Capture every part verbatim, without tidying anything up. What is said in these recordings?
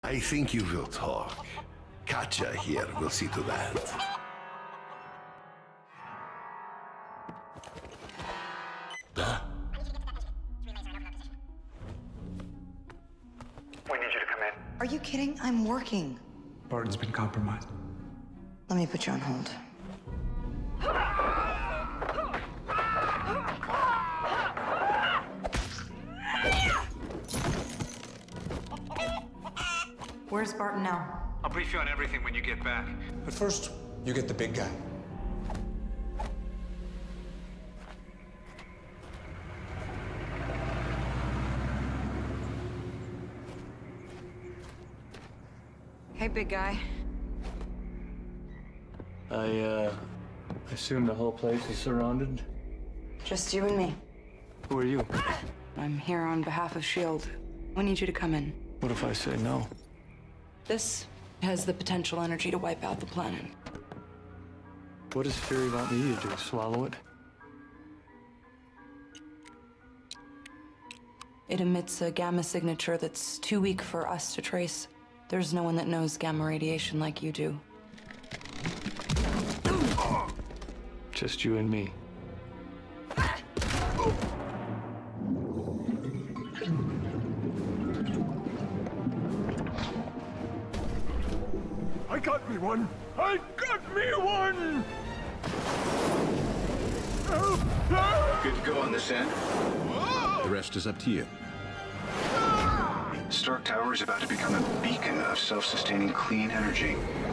I think you will talk. Katja here will see to that. We need you to come in. Are you kidding? I'm working. Barton's been compromised. Let me put you on hold. Where's Barton now? I'll brief you on everything when you get back. But first, you get the big guy. Hey, big guy. I, uh, assume the whole place is surrounded? Just you and me. Who are you? I'm here on behalf of S H I E L D. We need you to come in. What if I say no? This has the potential energy to wipe out the planet. What does Fury want me to do? Swallow it? It emits a gamma signature that's too weak for us to trace. There's no one that knows gamma radiation like you do. Just you and me. I got me one! I got me one! Good to go on this end. The rest is up to you. Stark Tower is about to become a beacon of self-sustaining clean energy.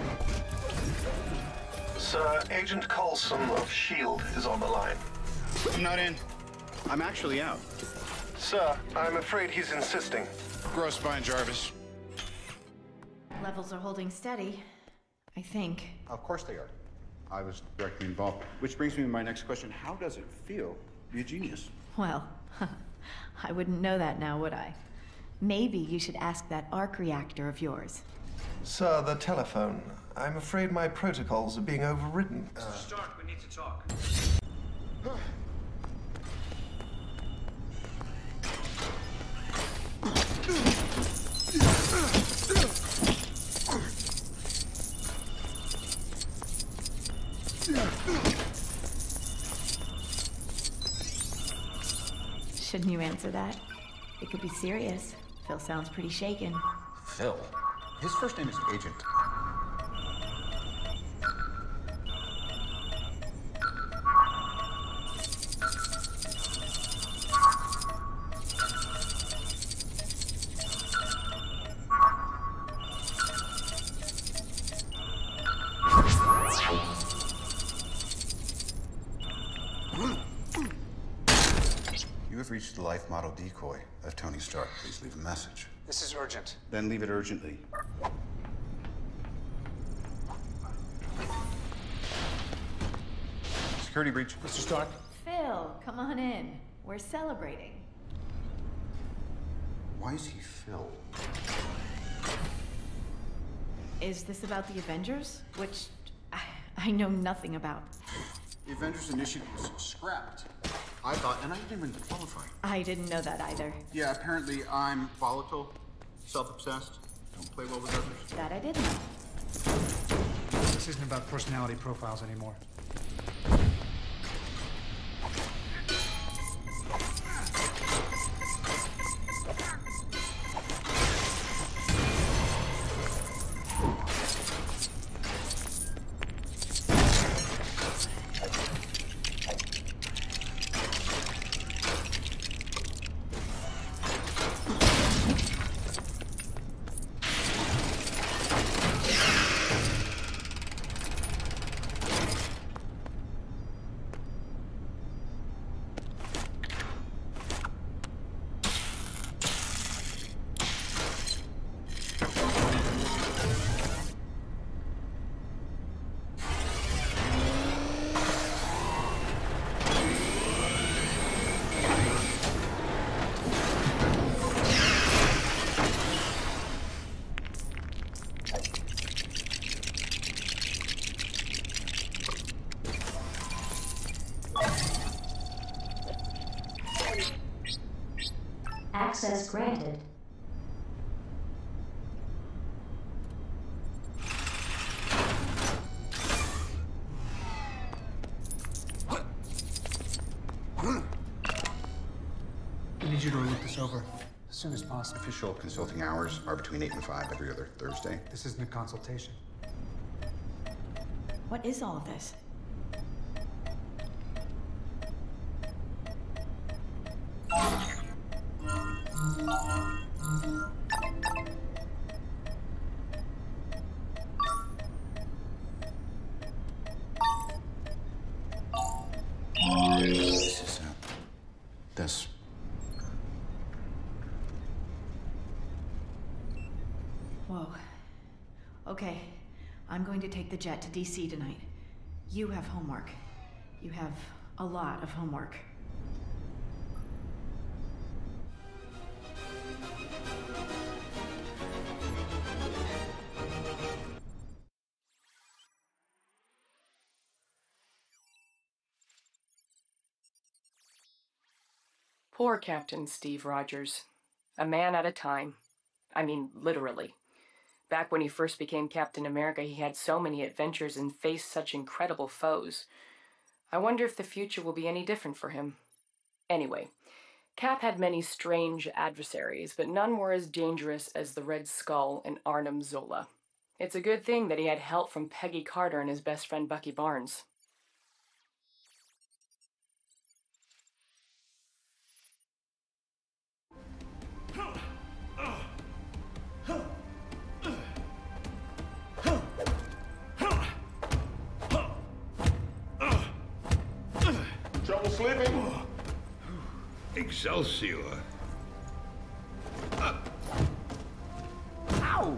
Sir, Agent Coulson of S H I E L D is on the line. I'm not in. I'm actually out. Sir, I'm afraid he's insisting. Gross spine, Jarvis. Levels are holding steady, I think. Of course they are. I was directly involved. Which brings me to my next question. How does it feel to be a genius? Well, I wouldn't know that now, would I? Maybe you should ask that arc reactor of yours. Sir, the telephone. I'm afraid my protocols are being overridden. Uh, Mister Stark, we need to talk. Shouldn't you answer that? It could be serious. Phil sounds pretty shaken. Phil. His first name is Agent. You have reached the life model decoy of Tony Stark. Please leave a message. This is urgent. Then leave it urgently. Security breach. Mister Stark? Phil, come on in. We're celebrating. Why is he Phil? Is this about the Avengers? Which I, I know nothing about. The Avengers Initiative was scrapped. I thought, and I didn't even qualify. I didn't know that either. Yeah, apparently I'm volatile, self-obsessed, don't play well with others. That I didn't know. This isn't about personality profiles anymore. Access granted. this over as soon as possible. Official consulting hours are between eight and five every other Thursday. This isn't a consultation. What is all of this? This is, uh, this. Whoa. Okay, I'm going to take the jet to D C tonight. You have homework. You have a lot of homework. Poor Captain Steve Rogers. A man at a time. I mean, literally. Back when he first became Captain America, he had so many adventures and faced such incredible foes. I wonder if the future will be any different for him. Anyway, Cap had many strange adversaries, but none were as dangerous as the Red Skull and Arnim Zola. It's a good thing that he had help from Peggy Carter and his best friend Bucky Barnes. Trouble sleeping? Excelsior. Uh. Ow!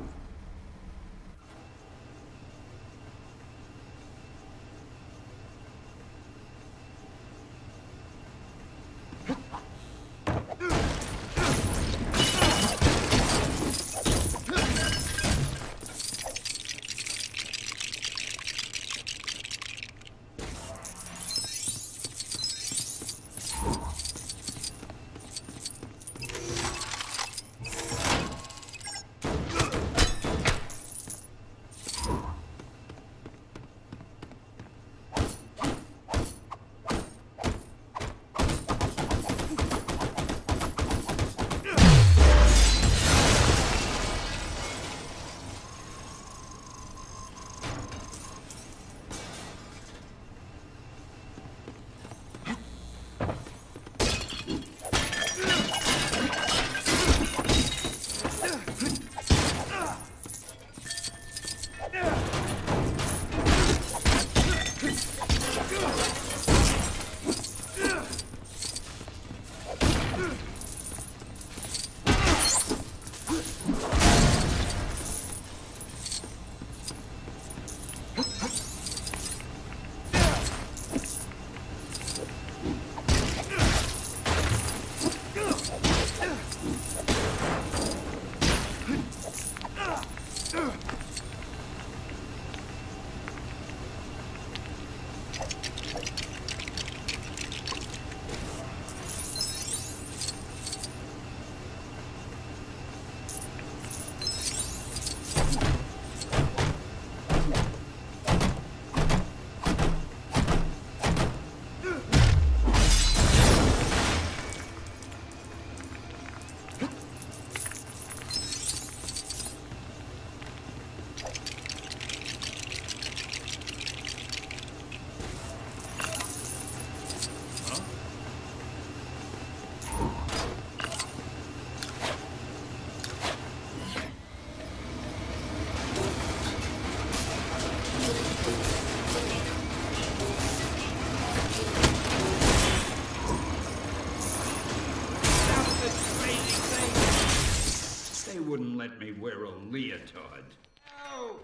Wouldn't let me wear a leotard. No!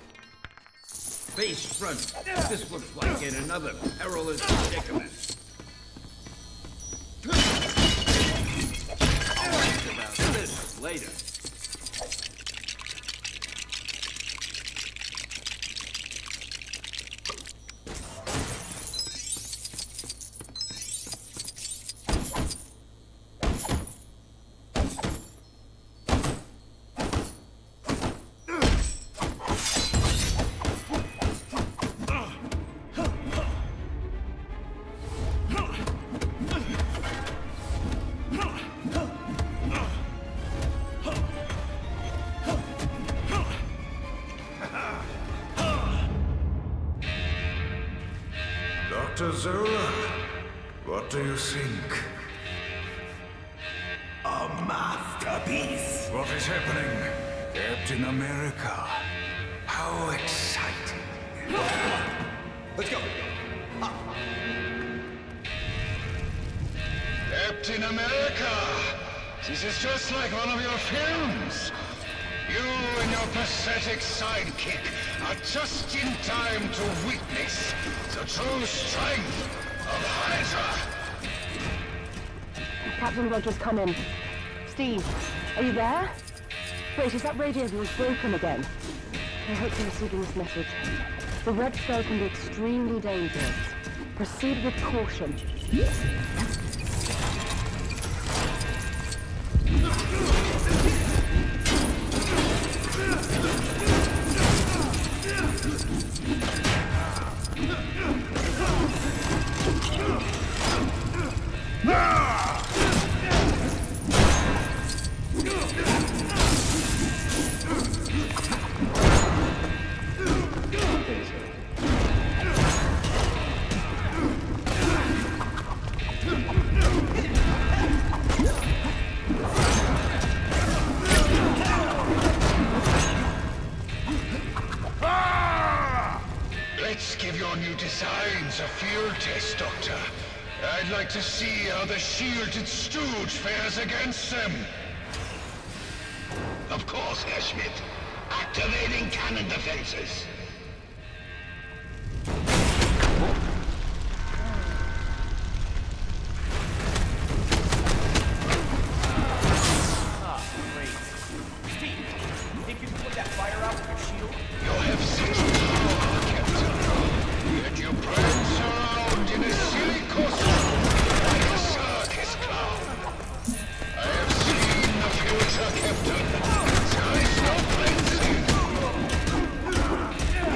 Face front. This looks like yet another perilous predicament. I'll ask about this later. Huh! Doctor Zola, what do you think? A masterpiece. What is happening? Captain America. How exciting. Let's go. Captain America! This is just like one of your films. You and your pathetic sidekick are just in time to witness the true strength of Hydra. Captain Rogers, come in. Steve, are you there? Wait, is that radio of yours broken again? I hope you're receiving this message. The red spell can be extremely dangerous. Proceed with caution. Let's give your new designs a field test, Doctor. I'd like to see how the shielded stooge fares against them. Of course, Herr Schmidt. Activating cannon defenses. Ah, great. Steve, think you can put that fire out with your shield? You have such power, Captain. Yet you prance around in a silly costume like a circus clown. I have seen the future, Captain. There is no fencing.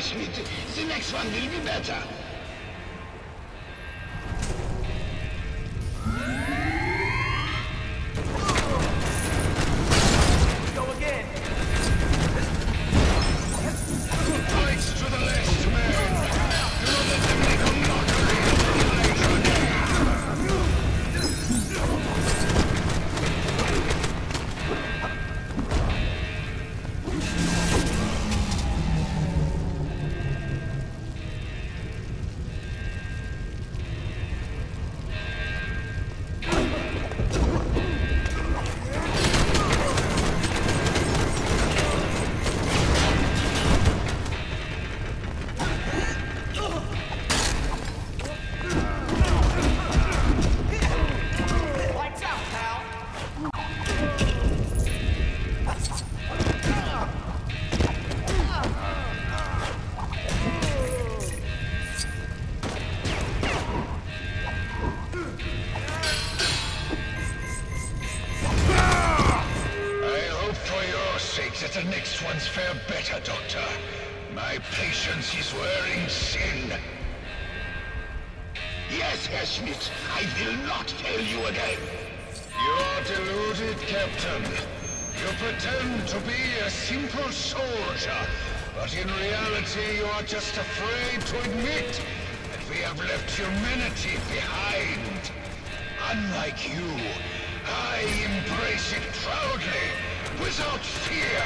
Schmidt. The next one will be better. Go again. Points to the left, man. Do not let them make a mockery of the Hydra name. Lights out, pal. I hope for your sake that the next ones fare better, Doctor. My patience is wearing thin. Yes, Herr Schmidt, I will not fail you again. You're deluded, Captain. You pretend to be a simple soldier, but in reality you are just afraid to admit that we have left humanity behind. Unlike you, I embrace it proudly, without fear.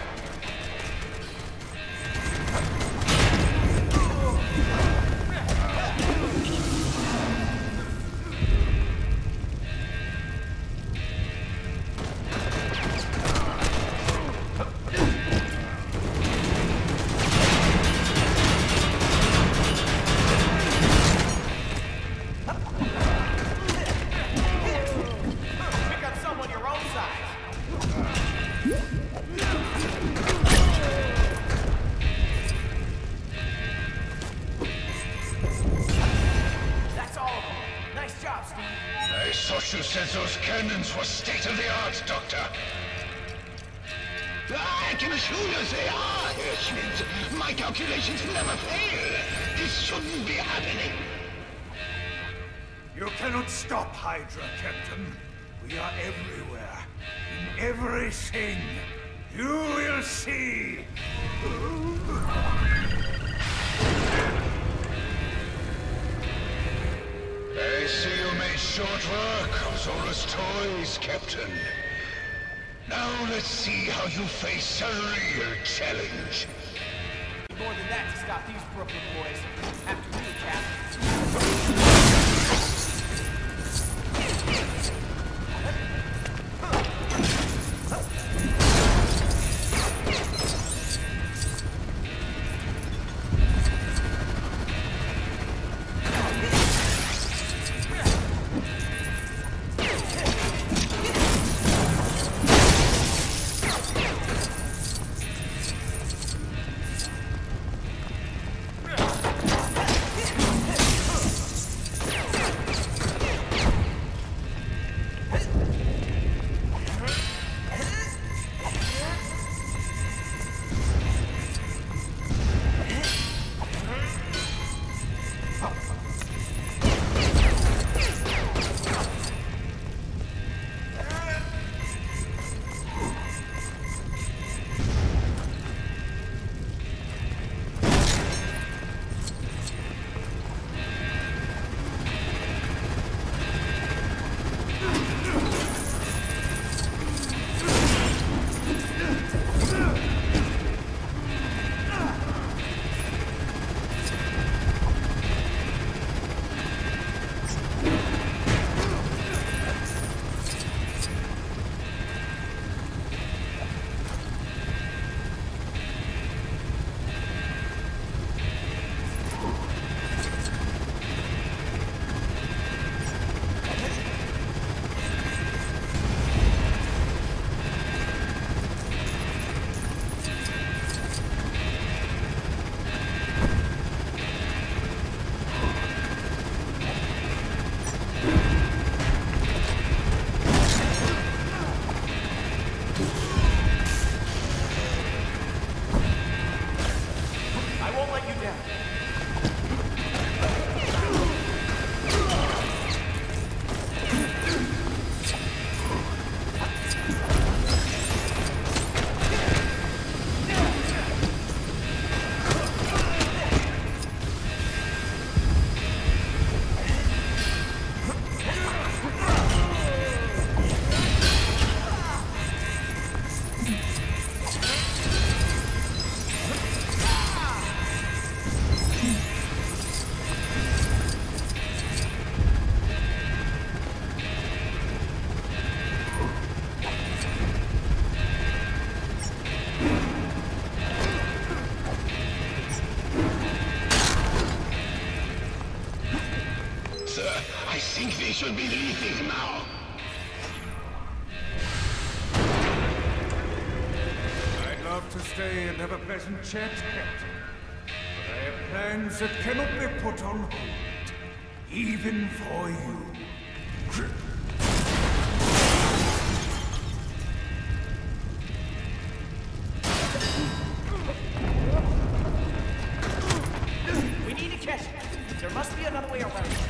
Pick up someone your own size. That's all of them. Nice job, Steve. I thought you said those cannons were state-of-the-art, Doctor. I can assure you they are, Herr Schmidt. My calculations never fail. This shouldn't be happening. You cannot stop Hydra, Captain. We are everywhere. In everything. You will see. I see you made short work of Zola's toys, Captain. Now let's see how you face a real challenge. More than that to stop these Brooklyn boys. After you, Cap. think we should be leaving now. I'd love to stay and have a pleasant chat, Captain. But I have plans that cannot be put on hold. Even for you. We need to catch him. There must be another way around it.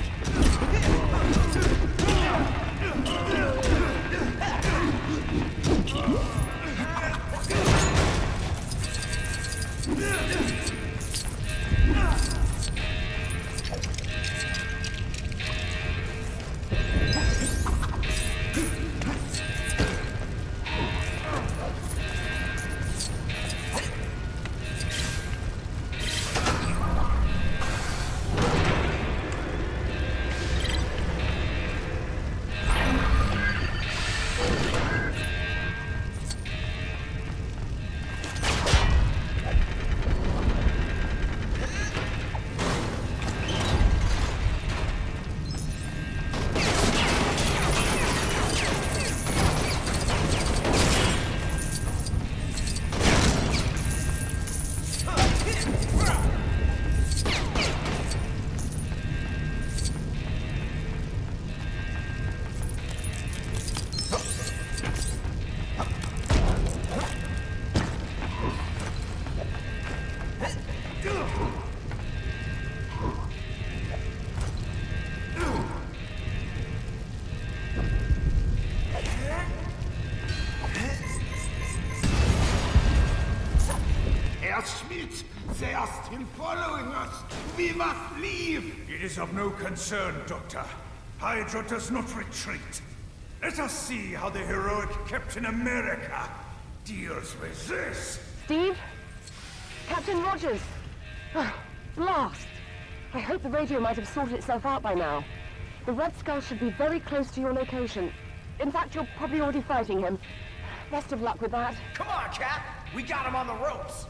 They are still following us. We must leave. It is of no concern, Doctor. Hydra does not retreat. Let us see how the heroic Captain America deals with this. Steve? Captain Rogers! Blast! I hope the radio might have sorted itself out by now. The Red Skull should be very close to your location. In fact, you're probably already fighting him. Best of luck with that. Come on, Cap! We got him on the ropes!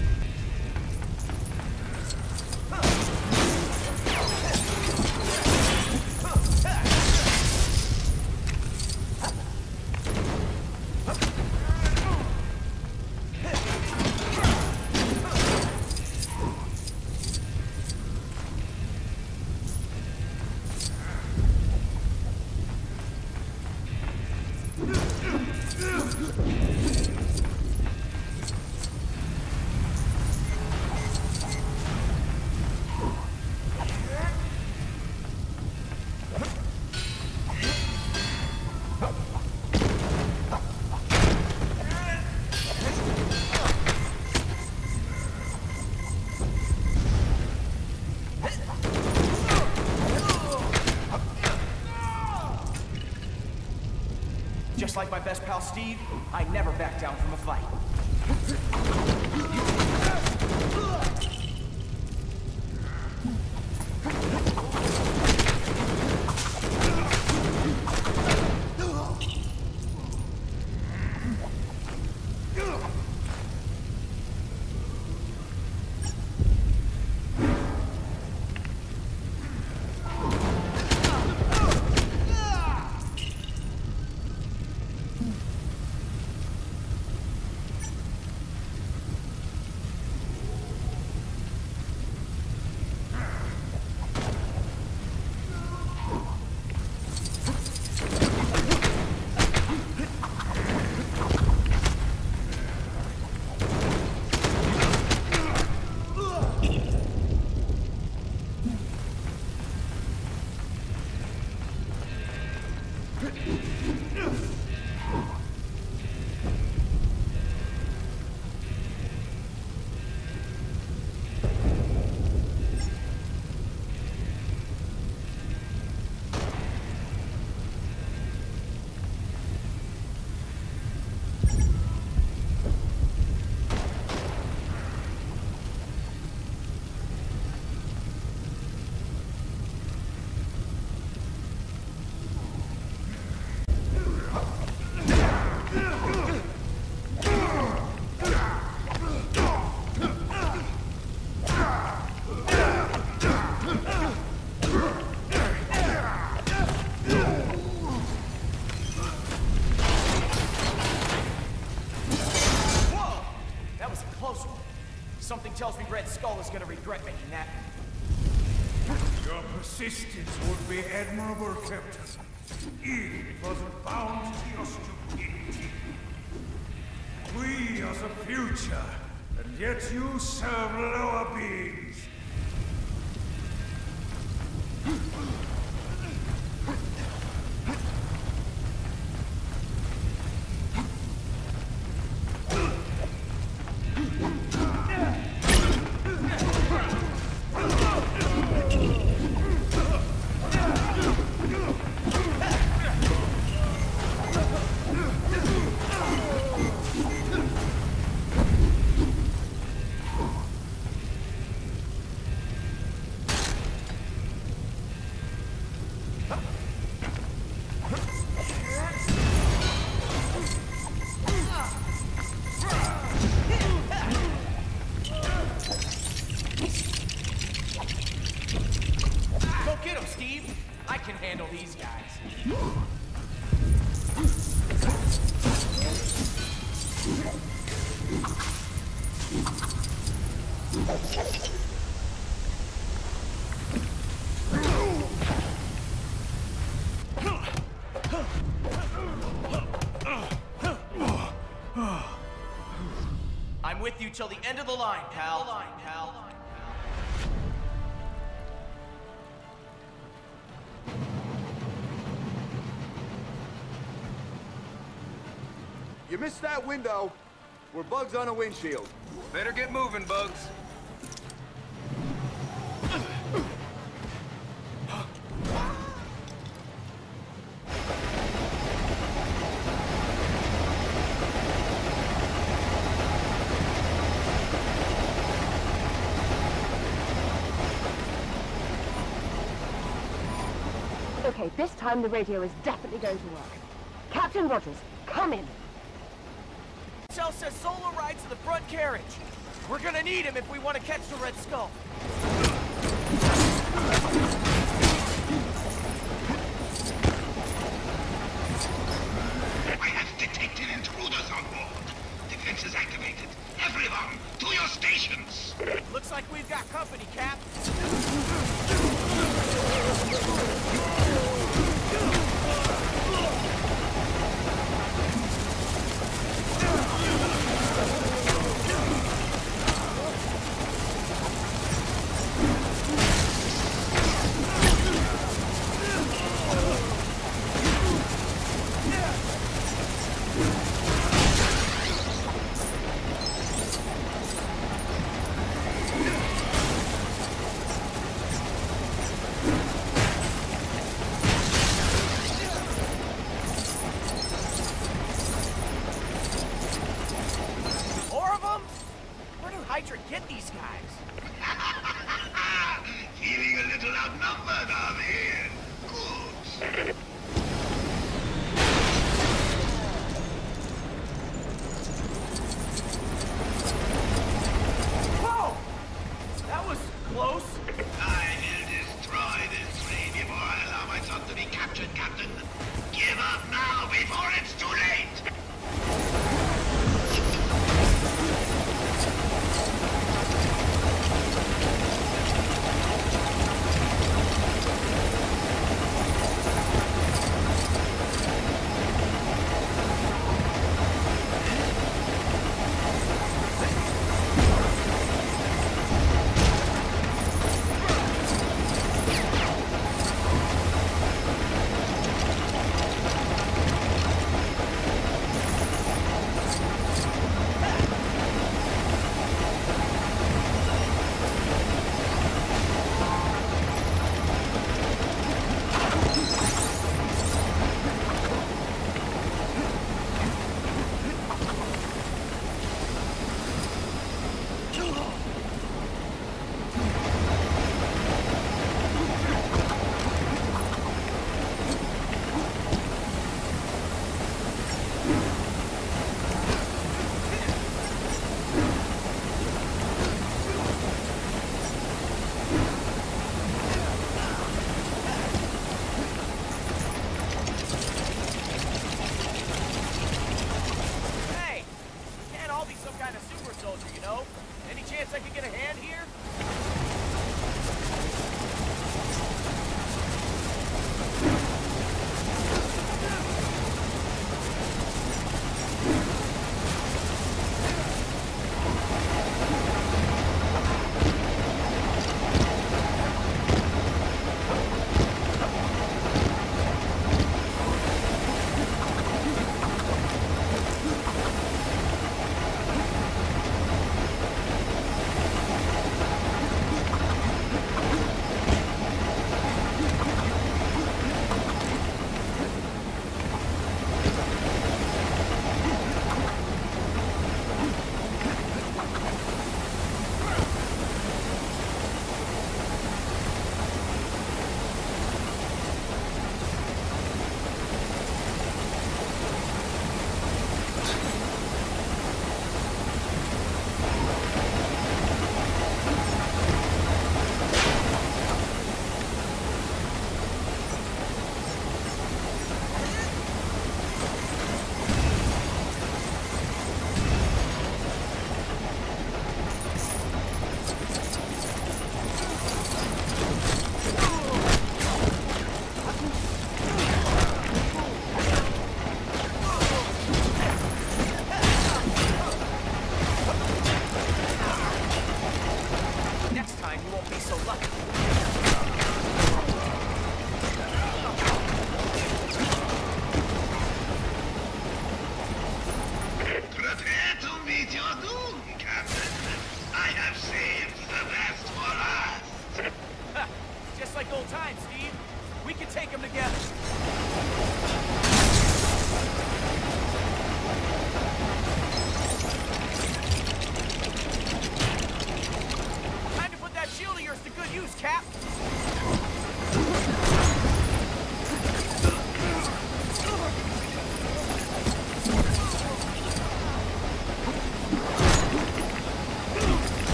Just like my best pal Steve, I never back down from a fight. Red Skull is gonna regret making that. Your persistence would be admirable, Captain. Even if it wasn't bound to your stupidity. We are the future, and yet you serve lower beings. I'm with you till the end of the line, pal. Line, pal. You missed that window. We're bugs on a windshield. Better get moving, Bugs. Okay, this time the radio is definitely going to work. Captain Rogers, come in. Shell says Solo rides to the front carriage. We're gonna need him if we want to catch the Red Skull. I have detected intruders on board. Defenses activated. Everyone, to your stations. Looks like we've got company, Cap. Get these guys. Feeling a little outnumbered, are they? Good. Whoa! That was close. I will destroy this ray before I allow myself to be captured, Captain. Give up now before it's too late.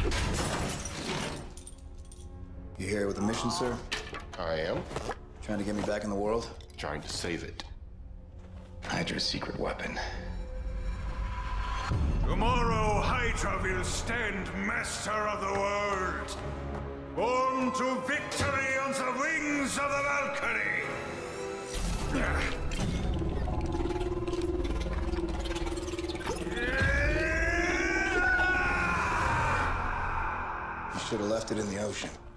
You here with a mission, sir? I am. Trying to get me back in the world? Trying to save it. Hydra's secret weapon. Tomorrow, Hydra will stand master of the world. Born to victory on the wings of the Valkyrie. You should have left it in the ocean.